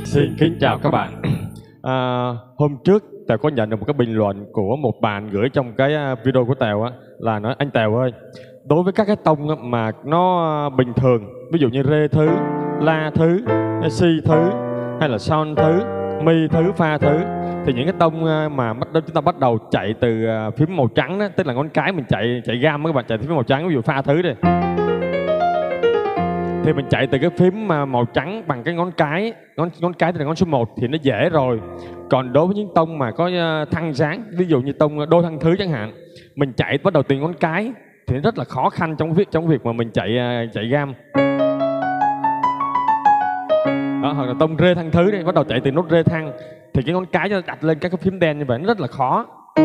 Xin kính chào các bạn. Hôm trước Tèo có nhận được một cái bình luận của một bạn gửi trong cái video của Tèo á, là nói: anh Tèo ơi, đối với các cái tông mà nó bình thường, ví dụ như rê thứ, la thứ, si thứ, hay là son thứ, mi thứ, fa thứ, thì những cái tông mà chúng ta bắt đầu chạy từ phím màu trắng đó, tức là ngón cái mình chạy gam các bạn, chạy từ phím màu trắng, ví dụ pha thứ đi, thì mình chạy từ cái phím màu trắng bằng cái ngón cái tức là ngón số 1 thì nó dễ rồi. Còn đối với những tông mà có thăng dáng, ví dụ như tông đô thăng thứ chẳng hạn, mình chạy bắt đầu từ ngón cái thì nó rất là khó khăn trong việc mà mình chạy gam. Đó, hoặc là tông rê thăng thứ đi, bắt đầu chạy từ nốt rê thăng thì cái ngón cái nó đặt lên các cái phím đen như vậy nó rất là khó.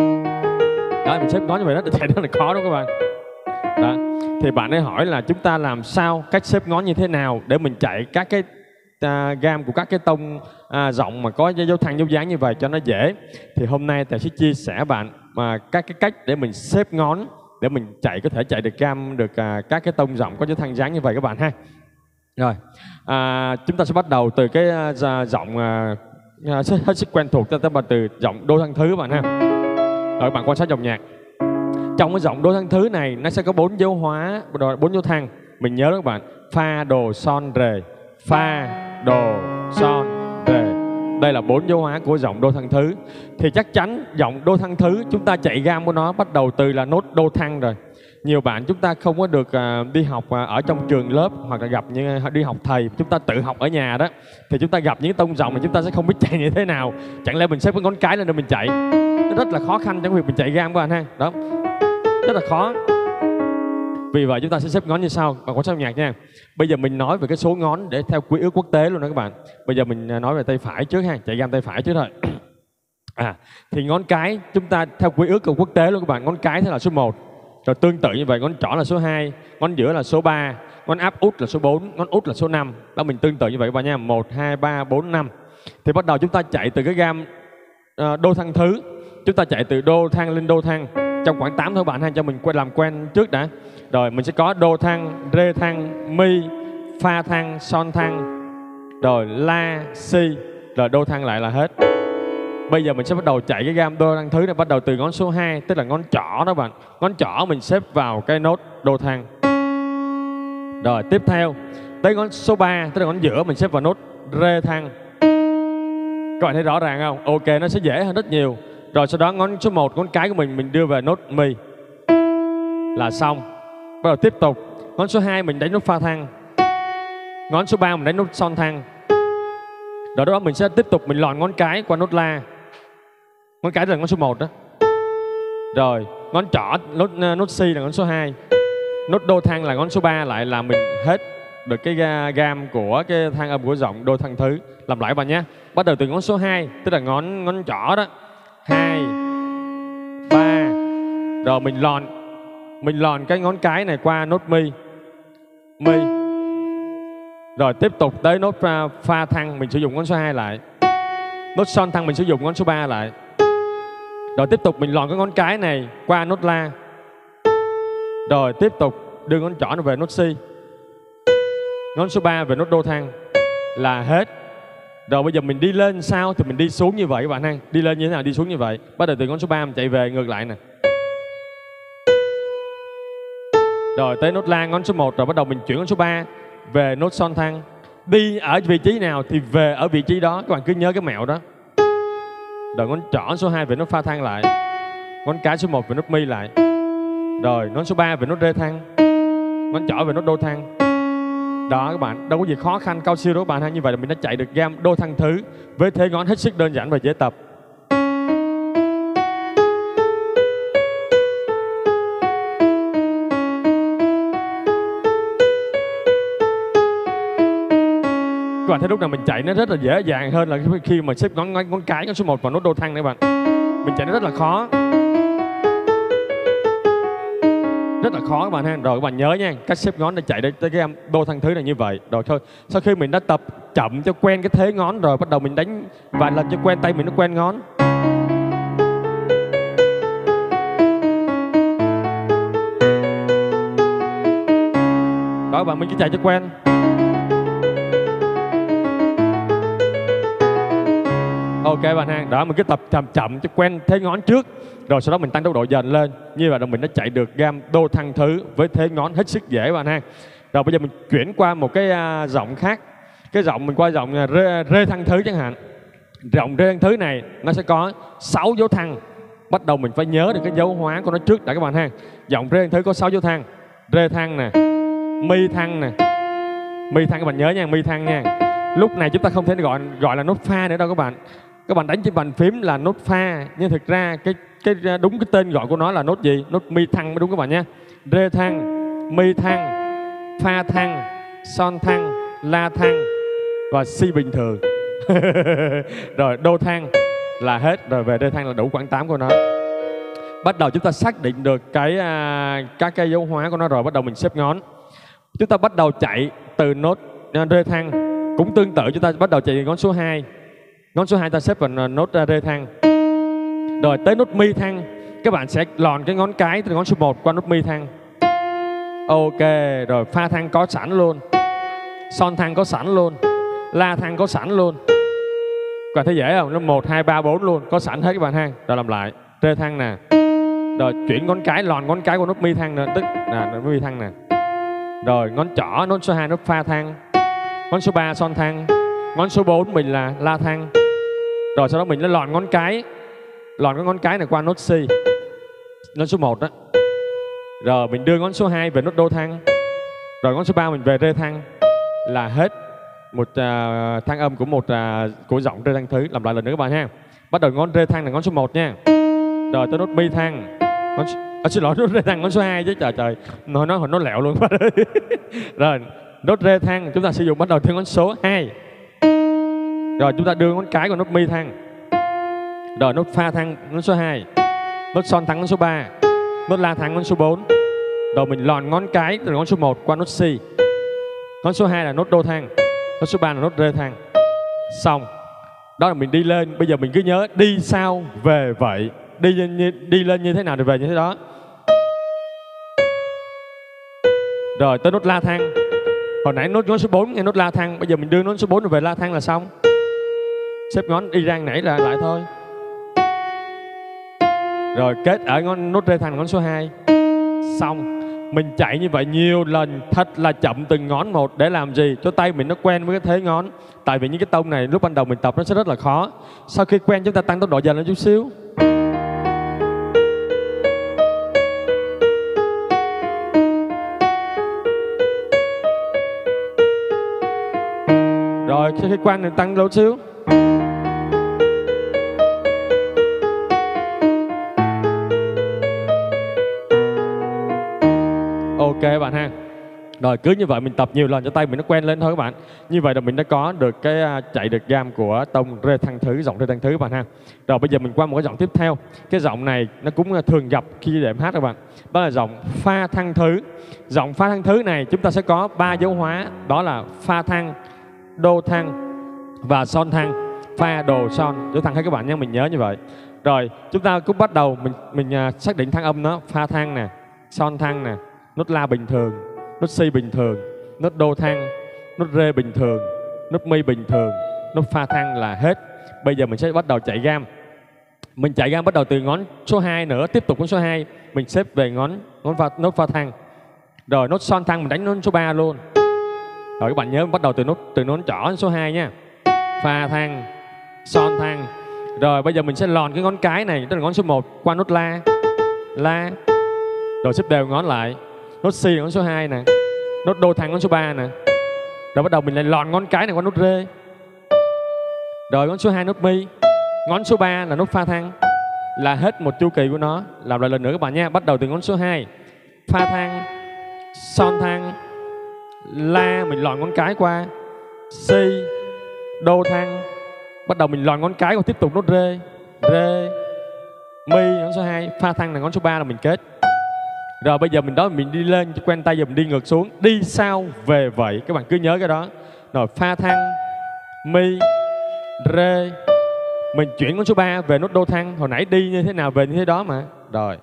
Đó, mình xếp ngón như vậy nó chạy rất là khó đúng không các bạn? Đó. Thì bạn ấy hỏi là chúng ta làm sao, cách xếp ngón như thế nào để mình chạy các cái gam của các cái tông rộng mà có dấu thăng dấu dáng như vậy cho nó dễ. Thì hôm nay Tèo sẽ chia sẻ bạn các cái cách để mình xếp ngón để mình có thể chạy được gam được các cái tông rộng có dấu thăng dáng như vậy các bạn ha. Rồi, chúng ta sẽ bắt đầu từ cái giọng hết sức quen thuộc, ta bắt từ giọng đô thăng thứ các bạn ha. Rồi các bạn quan sát dòng nhạc. Trong cái giọng đô thăng thứ này nó sẽ có 4 dấu hóa, 4 dấu thăng. Mình nhớ đó các bạn: pha, đồ, son, rê. Pha, đồ, son, rê. Đây là 4 dấu hóa của giọng đô thăng thứ. Thì chắc chắn giọng đô thăng thứ chúng ta chạy gam của nó bắt đầu từ là nốt đô thăng rồi. Nhiều bạn chúng ta không có được đi học ở trong trường lớp, hoặc là gặp như đi học thầy, chúng ta tự học ở nhà đó, thì chúng ta gặp những tông rộng mà chúng ta sẽ không biết chạy như thế nào. Chẳng lẽ mình xếp cái ngón cái lên để mình chạy? Nó rất là khó khăn trong việc mình chạy gam các bạn ha. Đó, rất là khó. Vì vậy chúng ta sẽ xếp ngón như sau. Bạn quan sát nhạc nha. Bây giờ mình nói về cái số ngón để theo quy ước quốc tế luôn đó các bạn. Bây giờ mình nói về tay phải trước ha, chạy gam tay phải trước thôi. Thì ngón cái chúng ta theo quy ước của quốc tế luôn các bạn. Ngón cái thế là số 1. Rồi tương tự như vậy, ngón trỏ là số 2, ngón giữa là số 3, ngón áp út là số 4, ngón út là số 5. Đó, mình tương tự như vậy các bạn nha. 1, 2, 3, 4, 5. Thì bắt đầu chúng ta chạy từ cái gam đô thăng thứ. Chúng ta chạy từ đô thăng lên đô thăng trong khoảng 8 thôi bạn ha, cho mình làm quen trước đã. Rồi mình sẽ có đô thăng, rê thăng, mi, pha thăng, son thăng, rồi la, si, rồi đô thăng lại là hết. Bây giờ mình sẽ bắt đầu chạy cái gam đô thăng thứ này, bắt đầu từ ngón số 2, tức là ngón trỏ đó bạn. Ngón trỏ mình xếp vào cái nốt đô thăng. Rồi tiếp theo tới ngón số 3, tức là ngón giữa, mình xếp vào nốt rê thăng. Các bạn thấy rõ ràng không? Ok, nó sẽ dễ hơn rất nhiều. Rồi sau đó ngón số 1, ngón cái của mình đưa về nốt mi là xong. Bắt đầu tiếp tục, ngón số 2 mình đánh nốt pha thăng, ngón số 3 mình đánh nốt son thăng. Rồi đó mình sẽ tiếp tục mình lòn ngón cái qua nốt la. Ngón cái là ngón số 1 đó. Rồi ngón trỏ, nốt si là ngón số 2, nốt đô thăng là ngón số 3, lại là mình hết được cái gam của cái thăng âm của giọng đô thăng thứ. Làm lại bạn nhé. Bắt đầu từ ngón số 2, tức là ngón trỏ đó, 2, 3. Rồi mình lòn cái ngón cái này qua nốt mi. Rồi tiếp tục tới nốt pha thăng, mình sử dụng ngón số 2 lại. Nốt son thăng mình sử dụng ngón số 3 lại. Rồi tiếp tục mình lòn cái ngón cái này qua nốt la. Rồi tiếp tục đưa ngón trỏ về nốt si, ngón số 3 về nốt đô thăng là hết. Rồi bây giờ mình đi lên sao thì mình đi xuống như vậy các bạn ha. Đi lên như thế nào, đi xuống như vậy. Bắt đầu từ ngón số 3 mình chạy về ngược lại nè. Rồi tới nốt la ngón số 1, rồi bắt đầu mình chuyển ngón số 3 về nốt son thăng. Đi ở vị trí nào thì về ở vị trí đó, các bạn cứ nhớ cái mẹo đó. Rồi ngón trỏ số 2 về nốt pha thăng lại, ngón cái số 1 về nốt mi lại. Rồi ngón số 3 về nốt rê thăng, ngón trỏ về nốt đô thăng. Đó các bạn, đâu có gì khó khăn cao siêu đâu các bạn ha. Như vậy là mình đã chạy được gam đô thăng thứ với thế ngón hết sức đơn giản và dễ tập. Các bạn thấy lúc nào mình chạy nó rất là dễ dàng hơn là khi mà xếp ngón cái, ngón số 1 vào nốt đô thăng này các bạn. Mình chạy nó rất là khó. Rất là khó các bạn ha. Rồi các bạn nhớ nha, cách xếp ngón để chạy tới cái đô thăng thứ này như vậy. Rồi thôi, sau khi mình đã tập chậm cho quen cái thế ngón rồi, bắt đầu mình đánh vài lần cho quen tay mình, nó quen ngón. Đó các bạn, mình cứ chạy cho quen. Ok bạn ha. Đó, mình cứ tập chậm chậm cho quen thế ngón trước, rồi sau đó mình tăng tốc độ dần lên. Như vậy là mình đã chạy được gam đô thăng thứ với thế ngón hết sức dễ bạn ha. Rồi bây giờ mình chuyển qua một cái giọng khác. Cái giọng mình qua giọng rê thăng thứ chẳng hạn. Giọng rê thăng thứ này nó sẽ có 6 dấu thăng. Bắt đầu mình phải nhớ được cái dấu hóa của nó trước đã các bạn ha. Giọng rê thăng thứ có 6 dấu thăng. Rê thăng nè, mi thăng nè. Mi thăng các bạn nhớ nha, mi thăng nha. Lúc này chúng ta không thể gọi là nốt pha nữa đâu các bạn. Các bạn đánh trên bàn phím là nốt pha, nhưng thực ra cái đúng cái tên gọi của nó là nốt gì? Nốt mi thăng mới đúng các bạn nha. Rê thăng, mi thăng, pha thăng, son thăng, la thăng và si bình thường. Rồi đô thăng là hết, rồi về rê thăng là đủ khoảng 8 của nó. Bắt đầu chúng ta xác định được các cái dấu hóa của nó rồi, bắt đầu mình xếp ngón. Chúng ta bắt đầu chạy từ nốt rê thăng. Cũng tương tự chúng ta bắt đầu chạy ngón số 2. Ngón số 2 ta xếp vào nốt rê thăng. Rồi tới nốt mi thăng, các bạn sẽ lòn cái ngón cái từ ngón số 1 qua nốt mi thăng. Ok, rồi pha thăng có sẵn luôn, son thăng có sẵn luôn, la thăng có sẵn luôn. Các bạn thấy dễ không? Nó 1, 2, 3, 4 luôn, có sẵn hết các bạn ha. Rồi làm lại, rê thăng nè. Rồi chuyển ngón cái, lòn ngón cái của nốt mi thăng nữa, tức là nốt mi thăng nè. Rồi ngón trỏ, nốt số 2 nốt pha thăng. Ngón số 3 son thăng. Ngón số 4 mình là la thăng. Rồi sau đó mình nó lòn ngón cái. Lòn cái ngón cái này qua nốt C, nốt số 1 đó. Rồi mình đưa ngón số 2 về nốt đô thăng. Rồi ngón số 3 mình về rê thăng. Là hết một thăng âm của của giọng rê thăng thứ. Làm lại lần nữa các bạn ha. Bắt đầu ngón rê thăng là ngón số 1 nha. Rồi tới nốt mi thăng. Xin lỗi, nốt rê thăng ngón số 2 chứ trời. Nó lẹo luôn. Rồi nốt rê thăng chúng ta sử dụng bắt đầu từ ngón số 2. Rồi chúng ta đưa ngón cái vào nốt mi thăng. Rồi nốt pha thăng ngón số 2. Nốt son thăng ngón số 3. Nốt la thăng ngón số 4. Rồi mình lòn ngón cái từ ngón số 1 qua nốt C. Ngón số 2 là nốt đô thăng. Nốt số 3 là nốt rê thăng. Xong. Đó là mình đi lên. Bây giờ mình cứ nhớ đi sao về vậy. Đi lên như thế nào thì về như thế đó. Rồi tới nốt la thăng. Hồi nãy nốt ngón số 4 nghe nốt la thăng. Bây giờ mình đưa nốt số 4 rồi về la thăng là xong. Xếp ngón đi rang nãy là lại thôi. Rồi kết ở nốt rê thăng ngón số 2. Xong. Mình chạy như vậy nhiều lần, thật là chậm từng ngón một. Để làm gì? Cho tay mình nó quen với cái thế ngón. Tại vì những cái tông này lúc ban đầu mình tập nó sẽ rất là khó. Sau khi quen chúng ta tăng tốc độ dần lên chút xíu. Rồi sau khi quen thì tăng lâu xíu. Ok các bạn ha. Rồi cứ như vậy mình tập nhiều lần cho tay mình nó quen lên thôi các bạn. Như vậy là mình đã có được cái chạy được gam của tông rê thăng thứ, giọng rê thăng thứ các bạn ha. Rồi bây giờ mình qua một cái giọng tiếp theo. Cái giọng này nó cũng thường gặp khi để em hát các bạn. Đó là giọng pha thăng thứ. Giọng pha thăng thứ này chúng ta sẽ có 3 dấu hóa. Đó là pha thăng, đô thăng và son thăng. Pha, đồ, son, dấu thăng hết các bạn nhé, mình nhớ như vậy. Rồi chúng ta cũng bắt đầu mình xác định thăng âm nó. Pha thăng nè, son thăng nè, nốt la bình thường, nốt si bình thường, nốt đô thăng, nốt rê bình thường, nốt mi bình thường, nốt pha thăng là hết. Bây giờ mình sẽ bắt đầu chạy gam. Mình chạy gam bắt đầu từ ngón số 2 nữa, tiếp tục ngón số 2 mình xếp về nốt pha thăng. Rồi nốt son thăng mình đánh nốt số 3 luôn. Rồi các bạn nhớ bắt đầu từ nốt trỏ số 2 nha. Pha thăng, son thăng. Rồi bây giờ mình sẽ lòn cái ngón cái này, tức là ngón số 1 qua nốt la. La. Rồi xếp đều ngón lại. Nốt C ngón số 2 nè. Nốt đô thăng ngón số 3 nè. Rồi bắt đầu mình lại lòn ngón cái này qua nốt rê. Rồi ngón số 2 nốt mi. Ngón số 3 là nốt pha thăng. Là hết một chu kỳ của nó. Làm lại lần nữa các bạn nha. Bắt đầu từ ngón số 2. Pha thăng, son thăng, la mình lòn ngón cái qua. C, đô thăng. Bắt đầu mình lòn ngón cái và tiếp tục nốt rê. Rê, mi ngón số 2. Pha thăng là ngón số 3 là mình kết. Rồi bây giờ mình đi lên cho quen tay, giờ mình đi ngược xuống. Đi sao về vậy. Các bạn cứ nhớ cái đó. Rồi pha thăng, mi, rê. Mình chuyển ngón số 3 về nốt đô thăng. Hồi nãy đi như thế nào về như thế đó mà. Rồi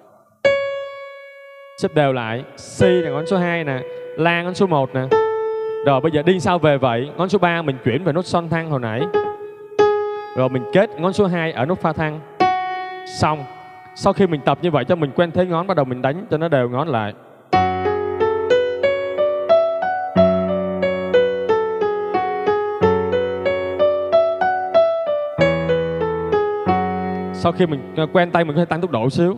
xếp đều lại. C là ngón số 2 nè, la ngón số 1 nè. Rồi bây giờ đi sao về vậy. Ngón số 3 mình chuyển về nốt son thăng hồi nãy. Rồi mình kết ngón số 2 ở nốt pha thăng. Xong. Sau khi mình tập như vậy cho mình quen thế ngón, bắt đầu mình đánh cho nó đều ngón lại. Sau khi mình quen tay mình có thể tăng tốc độ xíu.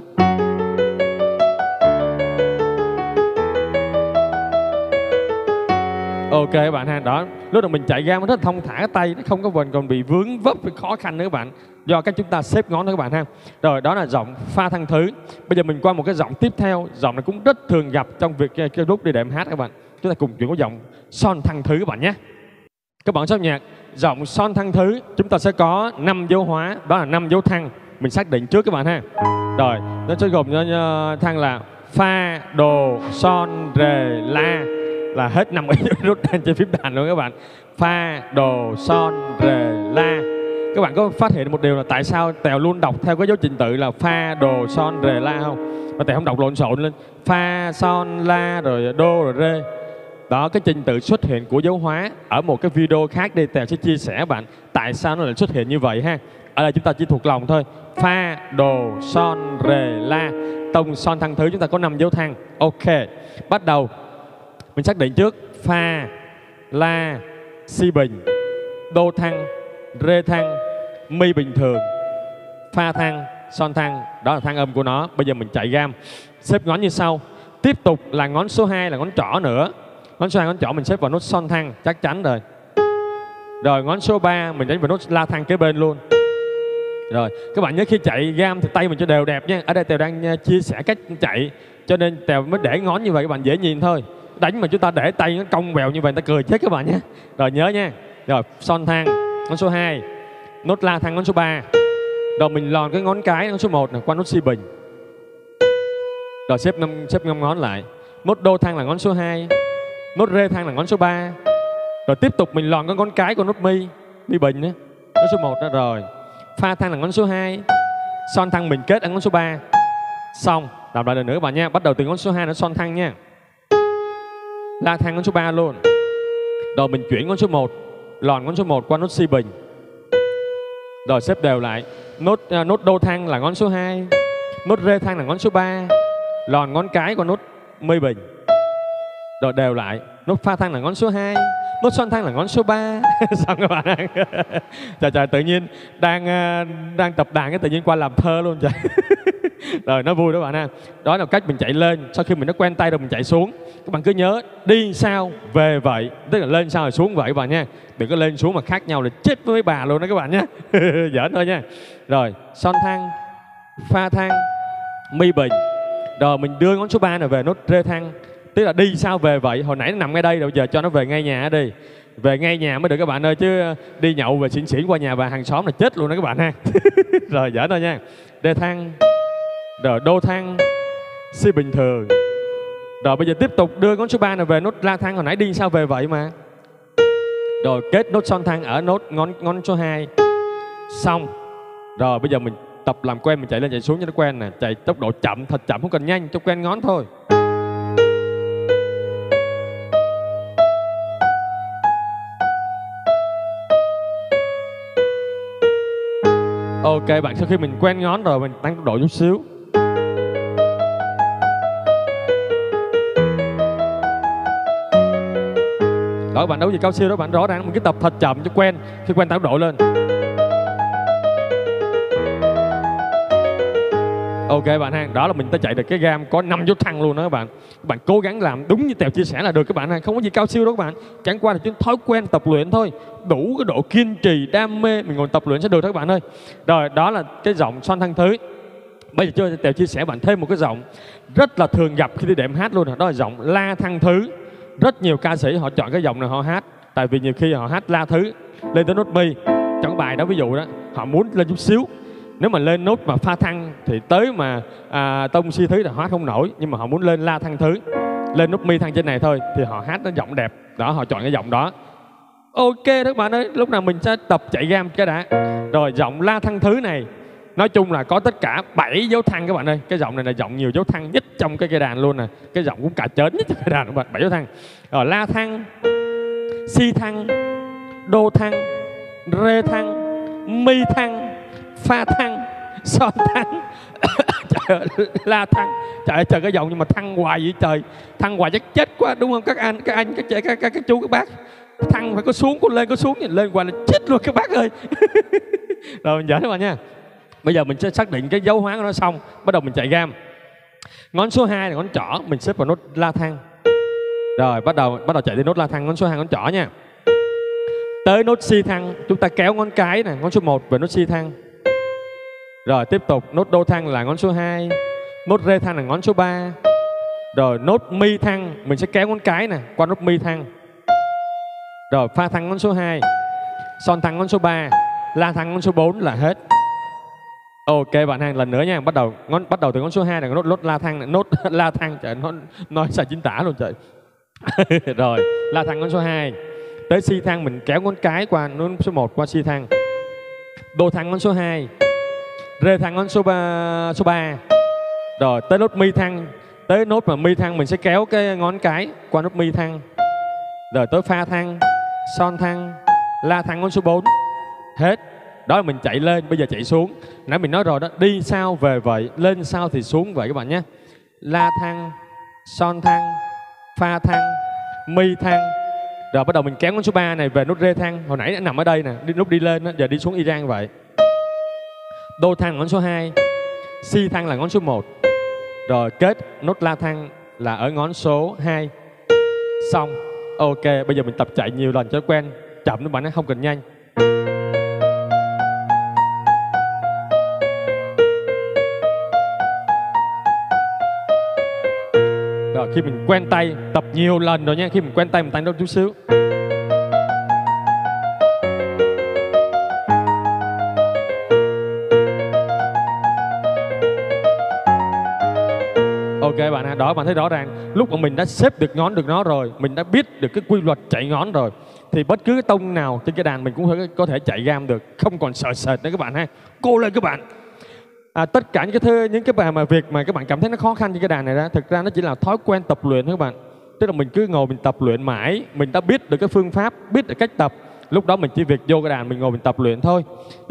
Ok các bạn ha, đó. Lúc đầu mình chạy ra nó rất thông thả cái tay, nó không có còn bị vướng vấp, khó khăn nữa các bạn. Do cách chúng ta xếp ngón đó các bạn ha. Rồi đó là giọng pha thăng thứ. Bây giờ mình qua một cái giọng tiếp theo. Giọng này cũng rất thường gặp trong việc cái lúc đi đệm hát các bạn. Chúng ta cùng chuyển qua giọng son thăng thứ các bạn nhé. Các bạn sắp nhạc giọng son thăng thứ chúng ta sẽ có 5 dấu hóa, đó là 5 dấu thăng. Mình xác định trước các bạn ha. Rồi, nó sẽ gồm thăng là pha, đồ, son, rề, la, là hết 5 nút trên phím đàn luôn các bạn. Pha, đồ, son, rề, la. Các bạn có phát hiện một điều là tại sao Tèo luôn đọc theo cái dấu trình tự là pha, đồ, son, rề, la không? Và Tèo không đọc lộn xộn lên pha, son, la, rồi đô, rồi rê. Đó, cái trình tự xuất hiện của dấu hóa ở một cái video khác đây Tèo sẽ chia sẻ bạn tại sao nó lại xuất hiện như vậy ha. Ở đây chúng ta chỉ thuộc lòng thôi. Pha, đồ, son, rề, la. Tông, son, thăng thứ chúng ta có 5 dấu thăng. Ok, bắt đầu. Mình xác định trước pha, la, si bình, đô thăng, rê thăng, mi bình thường, pha thăng, son thăng. Đó là thăng âm của nó. Bây giờ mình chạy gam xếp ngón như sau. Tiếp tục là ngón số 2 là ngón trỏ nữa. Ngón số 2 ngón trỏ mình xếp vào nốt son thăng chắc chắn rồi. Rồi ngón số 3 mình đánh vào nốt la thăng kế bên luôn. Rồi các bạn nhớ khi chạy gam thì tay mình cho đều đẹp nha. Ở đây Tèo đang chia sẻ cách chạy cho nên Tèo mới để ngón như vậy các bạn dễ nhìn thôi. Đánh mà chúng ta để tay nó cong vèo như vậy người ta cười chết các bạn nhé. Rồi nhớ nha. Rồi son thăng ngón số 2, nốt la thăng ngón số 3. Rồi mình lòn cái ngón cái ngón số 1 này qua nốt si bình. Rồi xếp 5 ngón lại. Nốt đô thăng là ngón số 2, nốt rê thăng là ngón số 3. Rồi tiếp tục mình lòn cái ngón cái của nốt mi bình nữa, ngón số 1 đó. Rồi pha thăng là ngón số 2, son thăng mình kết ở ngón số 3. Xong, làm lại lần nữa các bạn nha. Bắt đầu từ ngón số 2 nó son thăng nha. La thăng ngón số 3 luôn. Rồi mình chuyển ngón số 1, lòn ngón số 1 qua nốt si bình. Rồi xếp đều lại. Nốt đô thăng là ngón số 2, nốt rê thăng là ngón số 3, lòn ngón cái qua nốt mi bình. Rồi đều lại. Nốt pha thăng là ngón số 2, nốt son thăng là ngón số 3. Xong các bạn. Trời tự nhiên đang tập đàn cái tự nhiên qua làm thơ luôn trời. Rồi nó vui đó bạn ha. Đó là cách mình chạy lên. Sau khi mình đã quen tay rồi mình chạy xuống. Các bạn cứ nhớ đi sao về vậy. Tức là lên sao rồi xuống vậy các bạn nha. Đừng có lên xuống mà khác nhau là chết với mấy bà luôn đó các bạn nha. Giỡn thôi nha. Rồi son thăng, pha thăng, mi bình. Rồi mình đưa ngón số 3 này về nốt rê thăng. Tức là đi sao về vậy. Hồi nãy nó nằm ngay đây rồi, giờ cho nó về ngay nhà đi. Về ngay nhà mới được các bạn ơi. Chứ đi nhậu về xỉn xỉn qua nhà bà hàng xóm là chết luôn đó các bạn ha. Rồi giỡn thôi nha. Rê thăng, rồi đô thăng, si bình thường. Rồi bây giờ tiếp tục đưa ngón số 3 này về nốt la thăng. Hồi nãy đi sao về vậy mà. Rồi kết nốt son thăng ở nốt ngón số 2. Xong. Rồi bây giờ mình tập làm quen, mình chạy lên chạy xuống cho nó quen nè. Chạy tốc độ chậm, thật chậm không cần nhanh, cho quen ngón thôi. Ok bạn, sau khi mình quen ngón rồi mình tăng tốc độ chút xíu. Đó các bạn đấu gì cao siêu đó bạn, rõ ràng mình cứ tập thật chậm cho quen. Khi quen tăng tốc độ lên. Ok bạn ha, đó là mình đã chạy được cái gam có 5 dấu thăng luôn đó các bạn. Các bạn cố gắng làm đúng như Tèo chia sẻ là được các bạn ha, không có gì cao siêu đâu các bạn. Chẳng qua là cái thói quen tập luyện thôi, đủ cái độ kiên trì, đam mê mình ngồi tập luyện sẽ được đó các bạn ơi. Rồi đó là cái giọng son thăng thứ. Bây giờ cho Tèo chia sẻ bạn thêm một cái giọng rất là thường gặp khi đi đệm hát luôn, đó là giọng la thăng thứ. Rất nhiều ca sĩ họ chọn cái giọng này họ hát, tại vì nhiều khi họ hát la thứ lên tới nốt mi. Trong cái bài đó ví dụ đó, họ muốn lên chút xíu. Nếu mà lên nốt mà pha thăng thì tới mà tông si thứ là hát không nổi. Nhưng mà họ muốn lên la thăng thứ, lên nốt mi thăng trên này thôi thì họ hát nó giọng đẹp. Đó, họ chọn cái giọng đó. Ok đó các bạn ơi, lúc nào mình sẽ tập chạy gam cái đã. Rồi giọng la thăng thứ này nói chung là có tất cả 7 dấu thăng các bạn ơi. Cái giọng này là giọng nhiều dấu thăng nhất trong cái cây đàn luôn nè. Cái giọng cũng cả chớn nhất trong cây đàn các bạn, 7 dấu thăng. Rồi la thăng, si thăng, đô thăng, rê thăng, mi thăng, fa thăng, son thăng, trời ơi, la thăng. Trời ơi, trời cái giọng nhưng mà thăng hoài vậy trời. Thăng hoài chắc chết quá đúng không các anh, các chị, các chú, các bác. Thăng phải có xuống, có xuống, lên hoài là chết luôn các bác ơi. Rồi mình giỡn các bạn nha. Bây giờ mình sẽ xác định cái dấu hóa của nó xong, bắt đầu mình chạy gam. Ngón số 2 là ngón trỏ, mình xếp vào nốt la thăng. Rồi bắt đầu chạy đến nốt la thăng, ngón số 2 ngón trỏ nha. Tới nốt si thăng, chúng ta kéo ngón cái này, ngón số 1 về nốt si thăng. Rồi tiếp tục nốt đô thăng là ngón số 2, nốt rê thăng là ngón số 3. Rồi nốt mi thăng mình sẽ kéo ngón cái nè qua nốt mi thăng. Rồi fa thăng ngón số 2, son thăng ngón số 3, la thăng ngón số 4 là hết. Ok bạn ha, lần nữa nha, bắt đầu từ ngón số 2 là nốt la thăng, nốt la thăng, trời nó nói sao chính tả luôn trời. Rồi la thăng ngón số 2, tới si thăng mình kéo ngón cái qua nốt số 1 qua si thăng. Đô thăng ngón số 2, rê thăng ngón số 3. Rồi tới nốt mi thăng, tới nốt mà mi thăng mình sẽ kéo cái ngón cái qua nốt mi thăng. Rồi tới fa thăng, son thăng, la thăng ngón số 4. Hết. Đó là mình chạy lên, bây giờ chạy xuống. Nãy mình nói rồi đó, đi sao về vậy, lên sao thì xuống vậy các bạn nhé. La thăng, son thăng, fa thăng, mi thăng. Rồi bắt đầu mình kéo ngón số 3 này về nốt rê thăng. Hồi nãy đã nằm ở đây nè, lúc đi lên đó, giờ đi xuống y chang vậy. Đô thăng là ngón số 2, si thăng là ngón số 1. Rồi kết nốt la thăng là ở ngón số 2. Xong. Ok, bây giờ mình tập chạy nhiều lần cho quen. Chậm các bạn, không cần nhanh. Rồi khi mình quen tay, tập nhiều lần rồi nha. Khi mình quen tay mình tăng đôi chút xíu. Ok bạn ha, đó bạn thấy rõ ràng. Lúc mà mình đã xếp được ngón được nó rồi, mình đã biết được cái quy luật chạy ngón rồi, thì bất cứ cái tông nào trên cái đàn mình cũng có thể chạy gam được, không còn sợ sệt nữa các bạn ha. Cố lên các bạn. Tất cả những cái bài mà việc mà các bạn cảm thấy nó khó khăn trên cái đàn này ra, thực ra nó chỉ là thói quen tập luyện thôi các bạn. Tức là mình cứ ngồi mình tập luyện mãi, mình đã biết được cái phương pháp, biết được cách tập. Lúc đó mình chỉ việc vô cái đàn mình ngồi mình tập luyện thôi.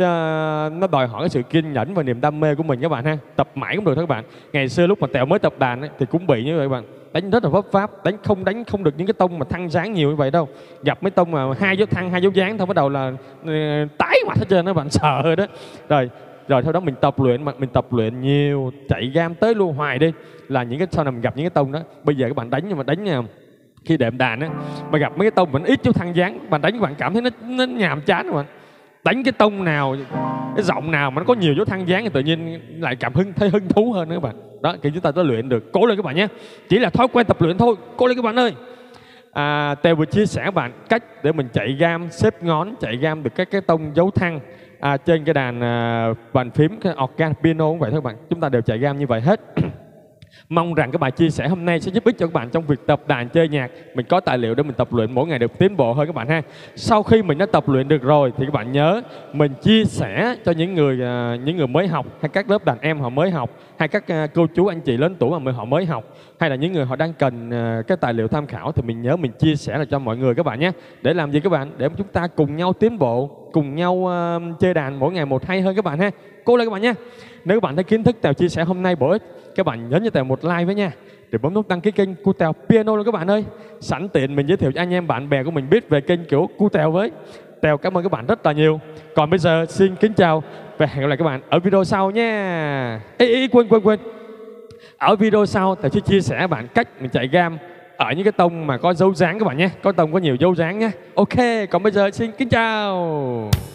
Nó đòi hỏi cái sự kiên nhẫn và niềm đam mê của mình các bạn ha. Tập mãi cũng được thôi các bạn. Ngày xưa lúc mà Tèo mới tập đàn ấy, thì cũng bị như vậy các bạn. Đánh rất là vấp váp, đánh không được những cái tông mà thăng dáng nhiều như vậy đâu. Gặp mấy tông mà 2 dấu thăng, 2 dấu dáng thôi bắt đầu là tái mặt hết trơn đó bạn, sợ rồi đó. Rồi sau đó mình tập luyện nhiều, chạy gam tới luôn hoài đi, là những cái sau này mình gặp những cái tông đó. Bây giờ các bạn đánh, nhưng mà đánh khi đệm đàn á, mà gặp mấy cái tông mình ít dấu thăng dáng, bạn đánh các bạn cảm thấy nó nhàm chán các bạn. Đánh cái tông nào, cái giọng nào mà nó có nhiều dấu thăng dáng thì tự nhiên lại thấy hứng thú hơn nữa các bạn. Đó, thì chúng ta đã luyện được. Cố lên các bạn nhé. Chỉ là thói quen tập luyện thôi. Cố lên các bạn ơi. Tèo vừa chia sẻ các bạn cách để mình chạy gam, xếp ngón, chạy gam được các cái tông dấu thăng trên cái đàn bàn phím, cái organ, piano cũng vậy thôi các bạn. Chúng ta đều chạy gam như vậy hết. Mong rằng các bài chia sẻ hôm nay sẽ giúp ích cho các bạn trong việc tập đàn chơi nhạc. Mình có tài liệu để mình tập luyện mỗi ngày được tiến bộ hơn các bạn ha. Sau khi mình đã tập luyện được rồi thì các bạn nhớ mình chia sẻ cho những người mới học, hay các lớp đàn em họ mới học, hay các cô chú anh chị lớn tuổi mà họ mới học, hay là những người họ đang cần cái tài liệu tham khảo, thì mình nhớ mình chia sẻ lại cho mọi người các bạn nhé. Để làm gì các bạn? Để chúng ta cùng nhau tiến bộ, cùng nhau chơi đàn mỗi ngày một hay hơn các bạn ha. Cố lên các bạn nhé. Nếu các bạn thấy kiến thức Tèo chia sẻ hôm nay bổ ích, các bạn nhấn cho Tèo một like với nha, để bấm nút đăng ký kênh của Tèo Piano luôn các bạn ơi. Sẵn tiện mình giới thiệu cho anh em bạn bè của mình biết về kênh của Tèo với. Tèo cảm ơn các bạn rất là nhiều. Còn bây giờ xin kính chào và hẹn gặp lại các bạn ở video sau nha. Quên. Ở video sau Tèo sẽ chia sẻ các bạn cách mình chạy gam ở những cái tông mà có dấu dáng các bạn nhé. Có tông có nhiều dấu dáng nhé. Ok, còn bây giờ xin kính chào.